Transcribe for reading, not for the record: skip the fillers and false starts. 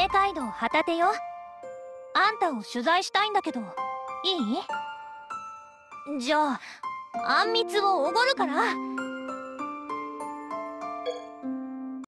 姫街道旗手よ。あんたを取材したいんだけど、いい？じゃあ、あんみつをおごるから